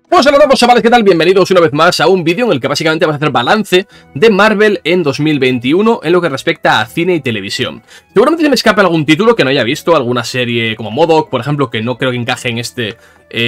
Pues hola a todos, chavales, ¿qué tal? Bienvenidos una vez más a un vídeo en el que básicamente vamos a hacer balance de Marvel en 2021 en lo que respecta a cine y televisión. Seguramente se me escape algún título que no haya visto, alguna serie como M.O.D.O.K., por ejemplo, que no creo que encaje en este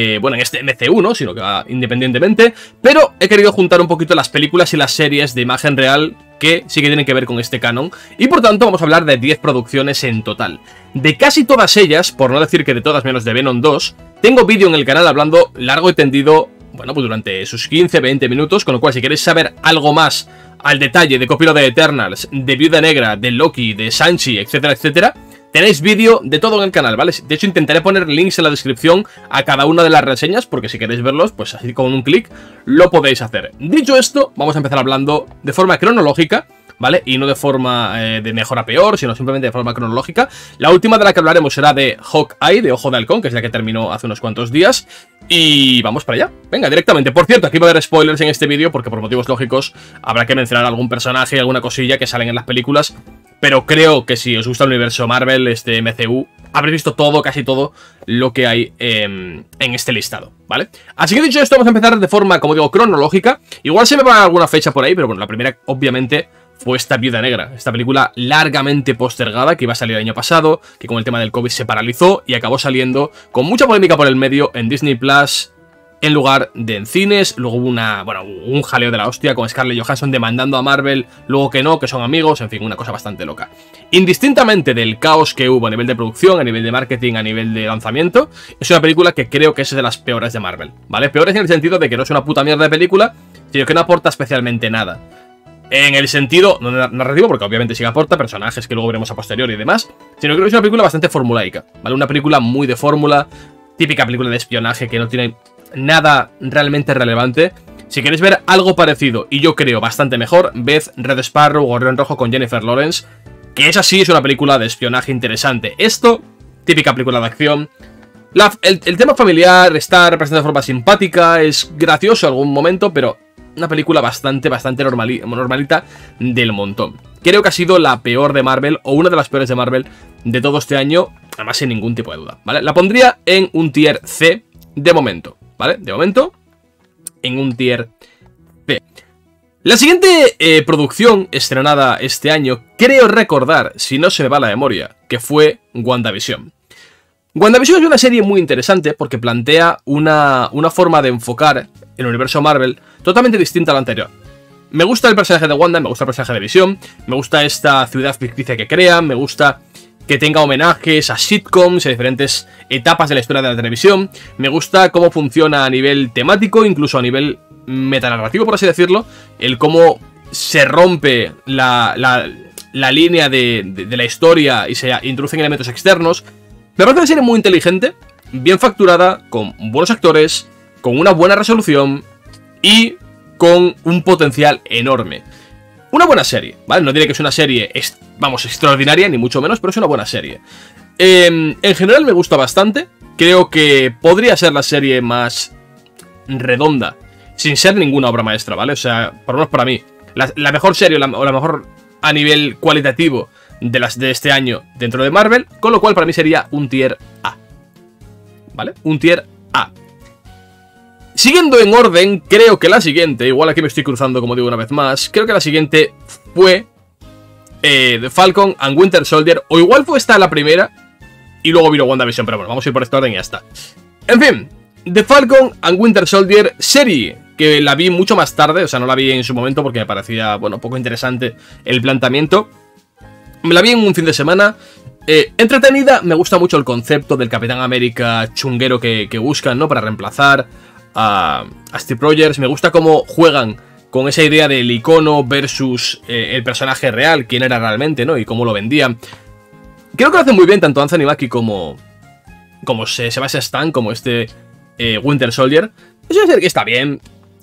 MCU, ¿no? Sino que va independientemente, pero he querido juntar un poquito las películas y las series de imagen real que sí que tienen que ver con este canon, y por tanto vamos a hablar de 10 producciones en total. De casi todas ellas, por no decir que de todas menos de Venom 2, tengo vídeo en el canal hablando largo y tendido, bueno, pues durante sus 15-20 minutos, con lo cual si queréis saber algo más al detalle de Copilo de Eternals, de Viuda Negra, de Loki, de Shang-Chi, etcétera, etcétera, tenéis vídeo de todo en el canal, ¿vale? De hecho, intentaré poner links en la descripción a cada una de las reseñas, porque si queréis verlos, pues así con un clic lo podéis hacer. Dicho esto, vamos a empezar hablando de forma cronológica, ¿vale? Y no de forma de mejor a peor, sino simplemente de forma cronológica. La última de la que hablaremos será de Hawkeye, de Ojo de Halcón, que es la que terminó hace unos cuantos días. Y vamos para allá. Venga, directamente. Por cierto, aquí va a haber spoilers en este vídeo, porque por motivos lógicos habrá que mencionar algún personaje y alguna cosilla que salen en las películas. Pero creo que si os gusta el universo Marvel, este MCU, habréis visto todo, casi todo, lo que hay en este listado, ¿vale? Así que dicho esto, vamos a empezar de forma, como digo, cronológica. Igual se me va alguna fecha por ahí, pero bueno, la primera, obviamente, fue esta Viuda Negra, esta película largamente postergada que iba a salir el año pasado, que con el tema del COVID se paralizó y acabó saliendo con mucha polémica por el medio en Disney Plus en lugar de en cines. Luego hubo un jaleo de la hostia con Scarlett Johansson demandando a Marvel, luego que no, que son amigos, en fin, una cosa bastante loca. Indistintamente del caos que hubo a nivel de producción, a nivel de marketing, a nivel de lanzamiento, es una película que creo que es de las peores de Marvel, ¿vale? Peores en el sentido de que no es una puta mierda de película, sino que no aporta especialmente nada. En el sentido, no narrativo, porque obviamente sí que aporta personajes que luego veremos a posteriori y demás, sino que es una película bastante formulaica, ¿vale? Una película muy de fórmula, típica película de espionaje que no tiene nada realmente relevante. Si queréis ver algo parecido, y yo creo bastante mejor, ved Red Sparrow o Gorrión Rojo con Jennifer Lawrence, que esa sí es una película de espionaje interesante. Esto, típica película de acción. El tema familiar está representado de forma simpática, es gracioso en algún momento, pero una película bastante normalita del montón. Creo que ha sido la peor de Marvel, o una de las peores de Marvel de todo este año, además sin ningún tipo de duda, ¿vale? La pondría en un tier C de momento, ¿vale? De momento, en un tier C. La siguiente producción estrenada este año, creo recordar, si no se me va la memoria, que fue WandaVision. WandaVision es una serie muy interesante porque plantea una forma de enfocar el universo Marvel totalmente distinta a la anterior. Me gusta el personaje de Wanda, me gusta el personaje de Vision, me gusta esta ciudad ficticia que crea, me gusta que tenga homenajes a sitcoms, a diferentes etapas de la historia de la televisión, me gusta cómo funciona a nivel temático, incluso a nivel metanarrativo, por así decirlo, el cómo se rompe la línea de la historia y se introducen elementos externos. Me parece una serie muy inteligente, bien facturada, con buenos actores, con una buena resolución y con un potencial enorme. Una buena serie, ¿vale? No diré que es una serie, vamos, extraordinaria, ni mucho menos, pero es una buena serie. En general me gusta bastante. Creo que podría ser la serie más redonda, sin ser ninguna obra maestra, ¿vale? O sea, por lo menos para mí, la mejor serie o la mejor a nivel cualitativo de este año dentro de Marvel, con lo cual para mí sería un tier A, ¿vale? Un tier A. Siguiendo en orden, creo que la siguiente, igual aquí me estoy cruzando como digo una vez más, creo que la siguiente fue The Falcon and Winter Soldier, o igual fue esta la primera y luego vino WandaVision, pero bueno, vamos a ir por este orden y ya está. En fin, The Falcon and Winter Soldier, serie que la vi mucho más tarde, o sea, no la vi en su momento porque me parecía, bueno, poco interesante el planteamiento. Me la vi en un fin de semana, entretenida, me gusta mucho el concepto del Capitán América chunguero que buscan, ¿no? Para reemplazar a Steve Rogers. Me gusta cómo juegan con esa idea del icono versus el personaje real, quién era realmente, ¿no? Y cómo lo vendían. Creo que lo hacen muy bien tanto Anthony Mackie como Sebastian Stan, como Winter Soldier. Es una serie que está bien,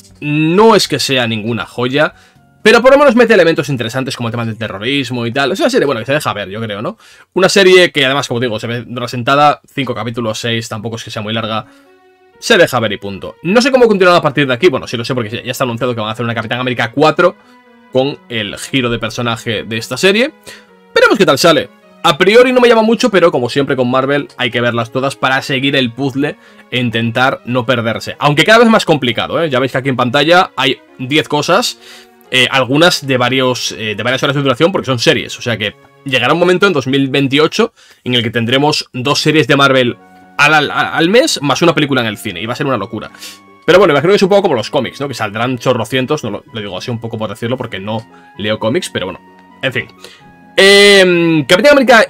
no es que sea ninguna joya, pero por lo menos mete elementos interesantes como el tema del terrorismo y tal. Es una serie, bueno, que se deja ver, yo creo, ¿no? Una serie que además, como digo, se ve de una sentada, 5 capítulos, 6, tampoco es que sea muy larga. Se deja ver y punto. No sé cómo continuar a partir de aquí. Bueno, sí lo sé porque ya está anunciado que van a hacer una Capitán América 4 con el giro de personaje de esta serie. Veremos qué tal sale. A priori no me llama mucho, pero como siempre con Marvel hay que verlas todas para seguir el puzzle e intentar no perderse. Aunque cada vez más complicado, ¿eh? Ya veis que aquí en pantalla hay 10 cosas, algunas de varias horas de duración porque son series. O sea que llegará un momento en 2028 en el que tendremos 2 series de Marvel al mes más una película en el cine. Y va a ser una locura. Pero bueno, imagino que es un poco como los cómics, ¿no? Que saldrán chorrocientos, no lo digo así un poco por decirlo porque no leo cómics, pero bueno, en fin. Capitán América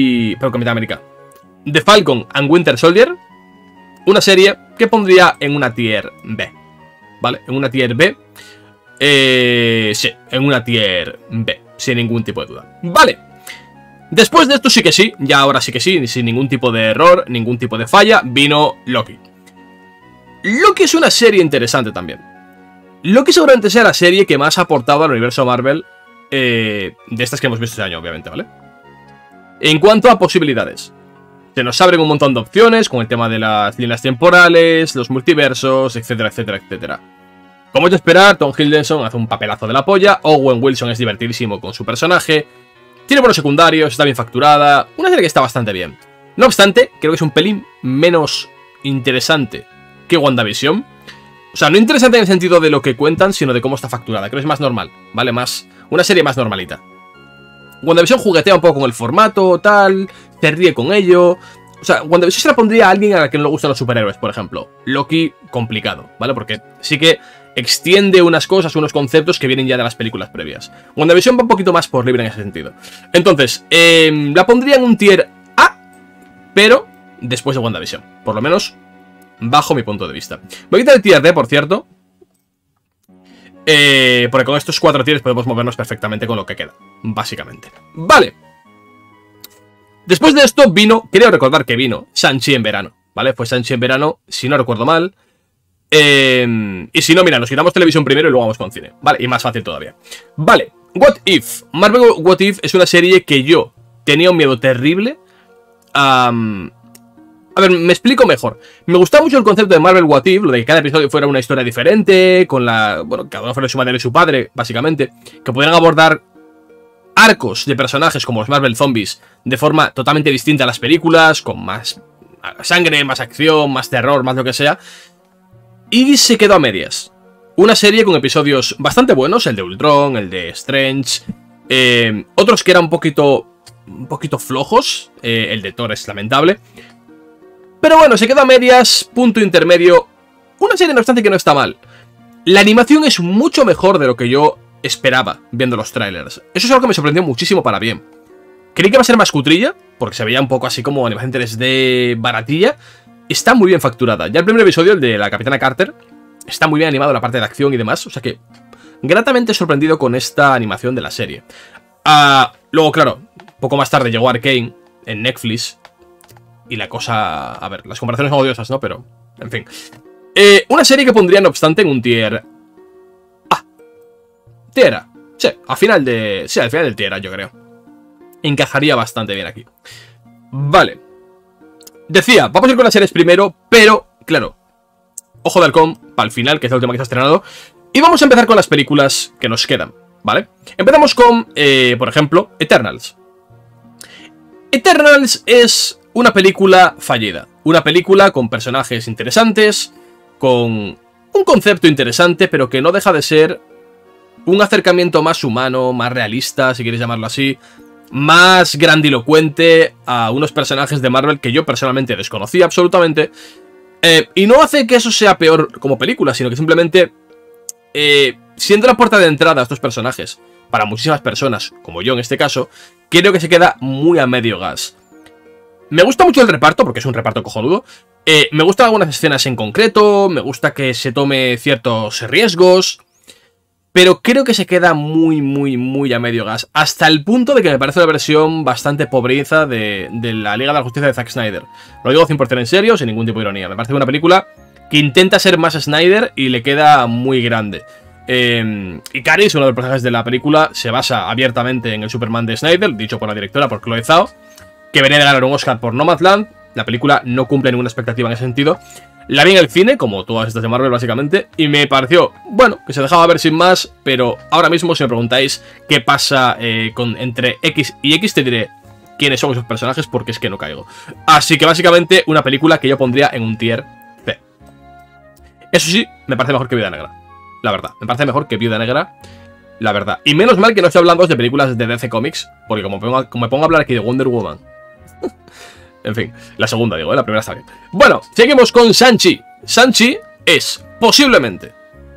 The Falcon and Winter Soldier. Una serie que pondría en una tier B, ¿vale? En una tier B. Sí, en una tier B, sin ningún tipo de duda. Vale. Después de esto sí que sí, ya ahora sí que sí, sin ningún tipo de error, ningún tipo de falla, vino Loki. Loki es una serie interesante también. Loki seguramente sea la serie que más ha aportado al universo Marvel de estas que hemos visto este año, obviamente, ¿vale? En cuanto a posibilidades, se nos abren un montón de opciones con el tema de las líneas temporales, los multiversos, etcétera, etcétera, etcétera. Como es de esperar, Tom Hiddleston hace un papelazo de la polla, Owen Wilson es divertidísimo con su personaje, tiene buenos secundarios, está bien facturada, una serie que está bastante bien. No obstante, creo que es un pelín menos interesante que WandaVision. O sea, no interesante en el sentido de lo que cuentan, sino de cómo está facturada. Creo que es más normal, ¿vale? Una serie más normalita. WandaVision juguetea un poco con el formato, tal, se ríe con ello. O sea, WandaVision se la pondría a alguien a la que no le gustan los superhéroes, por ejemplo. Loki, complicado, ¿vale? Porque sí que extiende unas cosas, unos conceptos que vienen ya de las películas previas. WandaVision va un poquito más por libre en ese sentido. Entonces, la pondría en un tier A, pero después de WandaVision. Por lo menos bajo mi punto de vista. Voy a quitar el tier D, por cierto, porque con estos 4 tiers podemos movernos perfectamente con lo que queda, básicamente. Vale. Después de esto vino, creo recordar que vino Shang-Chi en verano, ¿vale? Fue Shang-Chi en verano, si no recuerdo mal. Y si no, mira, nos quitamos televisión primero y luego vamos con cine, ¿vale? Y más fácil todavía. Vale, What If. Marvel What If es una serie que yo tenía un miedo terrible a ver, me explico mejor. Me gustaba mucho el concepto de Marvel What If, lo de que cada episodio fuera una historia diferente, con bueno, cada uno fuera su madre y su padre, básicamente, que pudieran abordar arcos de personajes como los Marvel Zombies de forma totalmente distinta a las películas, con más sangre, más acción, más terror, más lo que sea. Y se quedó a medias. Una serie con episodios bastante buenos, el de Ultron, el de Strange, otros que eran un poquito flojos, el de Thor es lamentable. Pero bueno, se quedó a medias, punto intermedio. Una serie, no obstante, que no está mal. La animación es mucho mejor de lo que yo esperaba viendo los trailers. Eso es algo que me sorprendió muchísimo para bien. Creí que iba a ser más cutrilla, porque se veía un poco así como animación 3D baratilla. Está muy bien facturada. Ya el primer episodio, el de la Capitana Carter, está muy bien animado, la parte de acción y demás. O sea que, gratamente sorprendido con esta animación de la serie. Luego, claro, poco más tarde llegó Arcane en Netflix. Y la cosa... A ver, las comparaciones son odiosas, ¿no? Pero, en fin. Una serie que pondría, no obstante, en un tier A. Tier A. Sí, al final del tier A, yo creo. Encajaría bastante bien aquí. Vale. Decía, vamos a ir con las series primero, pero, claro, Ojo de Halcón para el final, que es la última que se ha estrenado. Y vamos a empezar con las películas que nos quedan, ¿vale? Empezamos con, por ejemplo, Eternals. Eternals es una película fallida. Una película con personajes interesantes, con un concepto interesante, pero que no deja de ser un acercamiento más humano, más realista, si quieres llamarlo así, más grandilocuente a unos personajes de Marvel que yo personalmente desconocía absolutamente. Y no hace que eso sea peor como película, sino que simplemente, siendo la puerta de entrada a estos personajes para muchísimas personas, como yo en este caso, creo que se queda muy a medio gas. Me gusta mucho el reparto, porque es un reparto cojonudo. Me gustan algunas escenas en concreto, me gusta que se tome ciertos riesgos, pero creo que se queda muy a medio gas. Hasta el punto de que me parece una versión bastante pobreza de la Liga de la Justicia de Zack Snyder. Lo digo 100% en serio, sin ningún tipo de ironía. Me parece una película que intenta ser más Snyder y le queda muy grande. Ikaris, uno de los personajes de la película, se basa abiertamente en el Superman de Snyder, dicho por la directora, por Chloe Zhao, que venía de ganar un Oscar por Nomadland. La película no cumple ninguna expectativa en ese sentido. La vi en el cine, como todas estas de Marvel básicamente, y me pareció, bueno, que se dejaba ver sin más, pero ahora mismo si me preguntáis qué pasa entre X y X, te diré, quiénes son esos personajes porque es que no caigo. Así que básicamente una película que yo pondría en un tier C. Eso sí, me parece mejor que Viuda Negra. La verdad, me parece mejor que Viuda Negra. La verdad. Y menos mal que no estoy hablando de películas de DC Comics, porque como me pongo a hablar aquí de Wonder Woman. En fin, la segunda digo, la primera está bien. Bueno, seguimos con Shang-Chi. Shang-Chi es posiblemente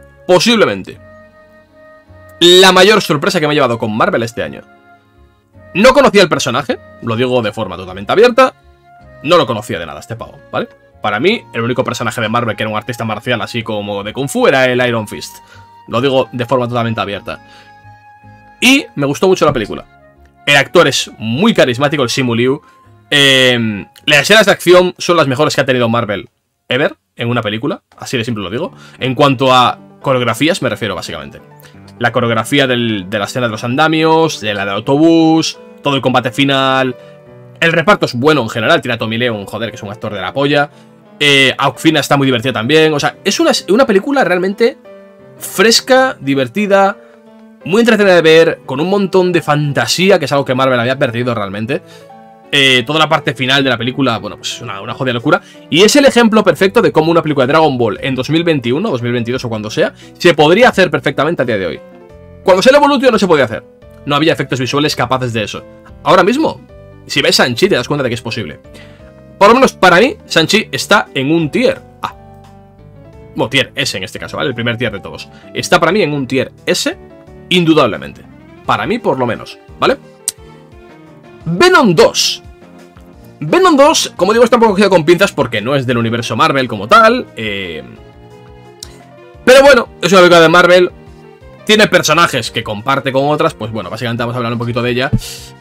la mayor sorpresa que me he llevado con Marvel este año. No conocía el personaje, lo digo de forma totalmente abierta. No lo conocía de nada este pavo, ¿vale? Para mí, el único personaje de Marvel que era un artista marcial así como de Kung Fu era el Iron Fist. Lo digo de forma totalmente abierta. Y me gustó mucho la película. El actor es muy carismático, el Simu Liu. Las escenas de acción son las mejores que ha tenido Marvel ever en una película, así de simple lo digo. En cuanto a coreografías me refiero básicamente. La coreografía de la escena de los andamios, de la del autobús, todo el combate final. El reparto es bueno en general, tiene a Tommy Leon, joder, que es un actor de la polla. Awkwafina está muy divertida también, o sea, es una película realmente fresca, divertida, muy entretenida de ver, con un montón de fantasía, que es algo que Marvel había perdido realmente. Toda la parte final de la película, bueno, pues una jodida locura. Y es el ejemplo perfecto de cómo una película de Dragon Ball en 2021, 2022 o cuando sea, se podría hacer perfectamente a día de hoy. Cuando salió Evolution no se podía hacer. No había efectos visuales capaces de eso. Ahora mismo, si ves Shang-Chi te das cuenta de que es posible. Por lo menos para mí, Shang-Chi está en un tier A. Bueno, tier S en este caso, ¿vale? El primer tier de todos. Está para mí en un tier S, indudablemente. Para mí, por lo menos, ¿vale? Venom 2. Venom 2, como digo, está un poco cogido con pinzas porque no es del universo Marvel como tal. Pero bueno, es una película de Marvel. Tiene personajes que comparte con otras. Pues bueno, básicamente vamos a hablar un poquito de ella.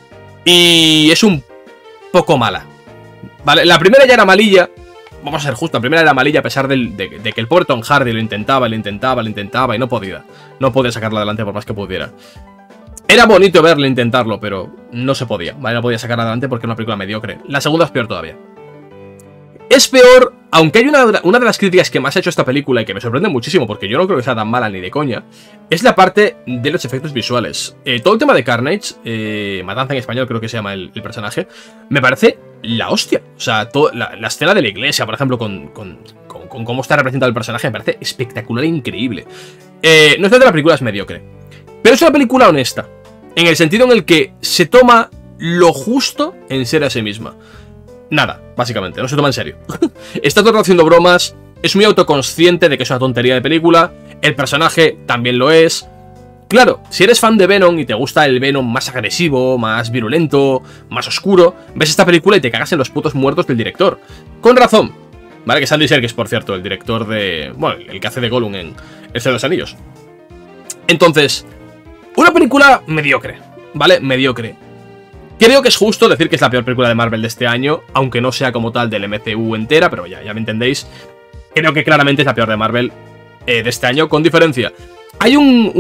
Y es un poco mala, ¿vale? La primera ya era malilla. Vamos a ser justos, la primera era malilla a pesar de que el pobre Tom Hardy lo intentaba y no podía. No podía sacarla adelante por más que pudiera. Era bonito verle intentarlo, pero no se podía, ¿vale? No podía sacarla adelante porque es una película mediocre. La segunda es peor todavía. Es peor, aunque hay una de las críticas que más ha hecho esta película y que me sorprende muchísimo porque yo no creo que sea tan mala ni de coña, es la parte de los efectos visuales. Todo el tema de Carnage, Matanza en español creo que se llama el personaje, me parece la hostia. O sea, la escena de la iglesia, por ejemplo, con cómo está representado el personaje, me parece espectacular e increíble. No es de la película, es mediocre. Pero es una película honesta, en el sentido en el que se toma lo justo en ser a sí misma. Nada, básicamente, no se toma en serio. Está todo haciendo bromas, es muy autoconsciente de que es una tontería de película, el personaje también lo es. Claro, si eres fan de Venom y te gusta el Venom más agresivo, más virulento, más oscuro, ves esta película y te cagas en los putos muertos del director. Con razón, ¿vale? Que es Andy Serkis, por cierto, el director de... Bueno, el que hace de Gollum en El Señor de los Anillos. Entonces... una película mediocre, ¿vale? Mediocre. Creo que es justo decir que es la peor película de Marvel de este año, aunque no sea como tal del MCU entera, pero ya me entendéis. Creo que claramente es la peor de Marvel de este año, con diferencia. Hay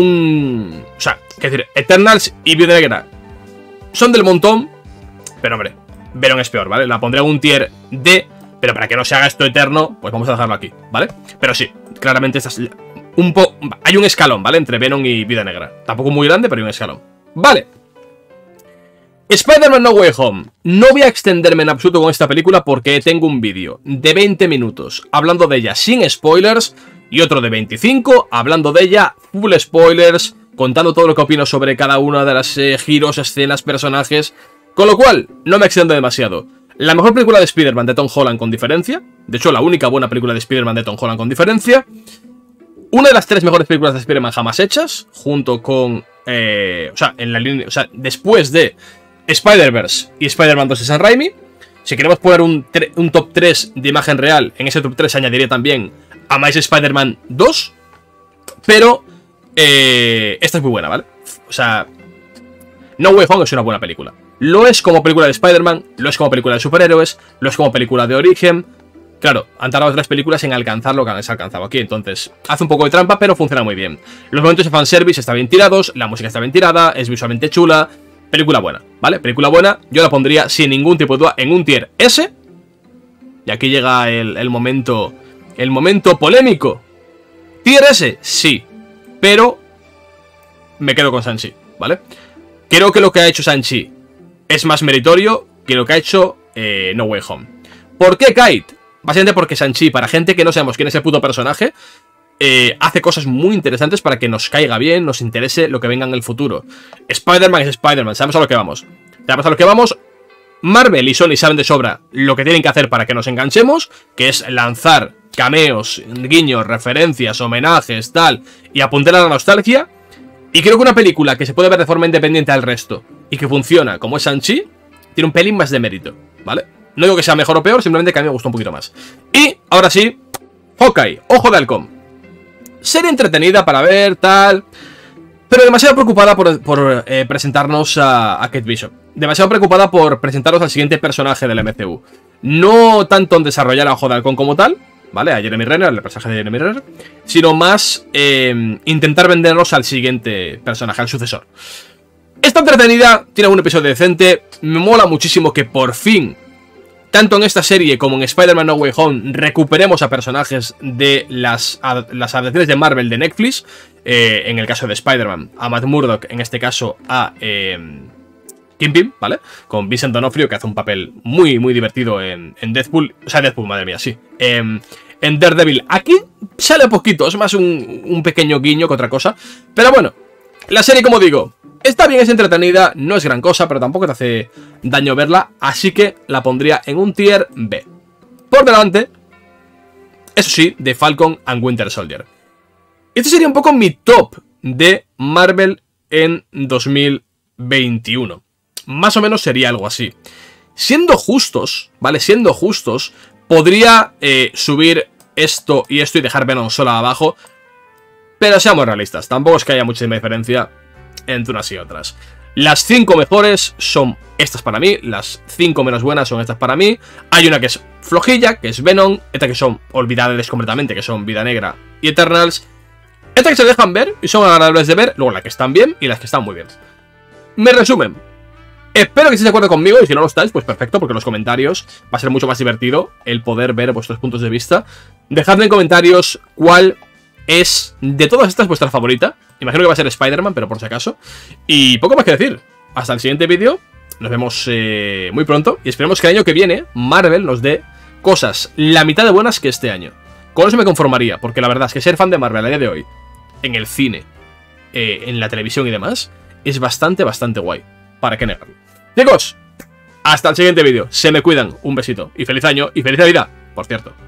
o sea, qué decir, Eternals y Viuda Negra son del montón, pero hombre, Venom es peor, ¿vale? La pondré en un tier D, pero para que no se haga esto eterno, pues vamos a dejarlo aquí, ¿vale? Pero sí, claramente esta es... hay un escalón, ¿vale? Entre Venom y Viuda Negra. Tampoco muy grande, pero hay un escalón. Vale. Spider-Man No Way Home. No voy a extenderme en absoluto con esta película porque tengo un vídeo de 20 minutos hablando de ella sin spoilers y otro de 25 hablando de ella full spoilers, contando todo lo que opino sobre cada una de las giros, escenas, personajes. Con lo cual, no me extiendo demasiado. La mejor película de Spider-Man de Tom Holland con diferencia. De hecho, la única buena película de Spider-Man de Tom Holland con diferencia. Una de las 3 mejores películas de Spider-Man jamás hechas, junto con... o sea, en la línea, o sea, después de Spider-Verse y Spider-Man 2 de Sam Raimi. Si queremos poner un top 3 de imagen real, en ese top 3 añadiría también Amazing Spider-Man 2. Pero esta es muy buena, ¿vale? O sea, No Way Home es una buena película. Lo es como película de Spider-Man, lo es como película de superhéroes, lo es como película de origen. Claro, han tardado 3 películas en alcanzar lo que han alcanzado aquí, entonces hace un poco de trampa, pero funciona muy bien. Los momentos de fanservice están bien tirados, la música está bien tirada, es visualmente chula. Película buena, ¿vale? Película buena, yo la pondría sin ningún tipo de duda en un tier S. Y aquí llega el momento polémico. ¿Tier S? Sí, pero me quedo con Shang-Chi, ¿vale? Creo que lo que ha hecho Shang-Chi es más meritorio que lo que ha hecho No Way Home. ¿Por qué Kite? Básicamente porque Shang-Chi, para gente que no sabemos quién es el puto personaje, hace cosas muy interesantes para que nos caiga bien, nos interese lo que venga en el futuro. Spider-Man es Spider-Man, sabemos a lo que vamos. Sabemos a lo que vamos. Marvel y Sony saben de sobra lo que tienen que hacer para que nos enganchemos, que es lanzar cameos, guiños, referencias, homenajes, tal, y apuntar a la nostalgia. Y creo que una película que se puede ver de forma independiente al resto y que funciona como es Shang-Chi, tiene un pelín más de mérito, ¿vale? No digo que sea mejor o peor, simplemente que a mí me gustó un poquito más. Y, ahora sí, Hawkeye, Ojo de Halcón. Serie entretenida para ver, tal, pero demasiado preocupada por presentarnos a Kate Bishop. Demasiado preocupada por presentarnos al siguiente personaje del MCU. No tanto en desarrollar a Ojo de Halcón como tal, ¿vale? A Jeremy Renner, el personaje de Jeremy Renner, sino más intentar vendernos al siguiente personaje, al sucesor. Está entretenida, tiene un episodio decente, me mola muchísimo que por fin, tanto en esta serie como en Spider-Man No Way Home, recuperemos a personajes de las adaptaciones de Marvel de Netflix. En el caso de Spider-Man, a Matt Murdock, en este caso a Kingpin, ¿vale? Con Vincent D'Onofrio, que hace un papel muy, muy divertido en Deadpool. O sea, Deadpool, madre mía, sí. En Daredevil. Aquí sale poquito, es más un pequeño guiño que otra cosa. Pero bueno, la serie, como digo, está bien, es entretenida, no es gran cosa, pero tampoco te hace daño verla, así que la pondría en un tier B. Por delante, eso sí, de Falcon and Winter Soldier. Este sería un poco mi top de Marvel en 2021. Más o menos sería algo así. Siendo justos, ¿vale? Siendo justos, podría subir esto y dejar Venom sola abajo. Pero seamos realistas, tampoco es que haya mucha diferencia entre unas y otras. Las 5 mejores son estas para mí, las 5 menos buenas son estas para mí. Hay una que es flojilla, que es Venom, estas que son olvidables completamente, que son Vida Negra y Eternals. Estas que se dejan ver y son agradables de ver, luego las que están bien y las que están muy bien. Me resumen. Espero que estéis de acuerdo conmigo y si no lo estáis, pues perfecto, porque en los comentarios va a ser mucho más divertido el poder ver vuestros puntos de vista. Dejadme en comentarios cuál es de todas estas vuestra favorita. Imagino que va a ser Spider-Man, pero por si acaso. Y poco más que decir. Hasta el siguiente vídeo. Nos vemos muy pronto. Y esperemos que el año que viene Marvel nos dé cosas la mitad de buenas que este año. Con eso me conformaría, porque la verdad es que ser fan de Marvel a día de hoy, en el cine, en la televisión y demás, es bastante guay. ¿Para qué negarlo? Chicos, hasta el siguiente vídeo. Se me cuidan. Un besito. Y feliz año y feliz Navidad, por cierto.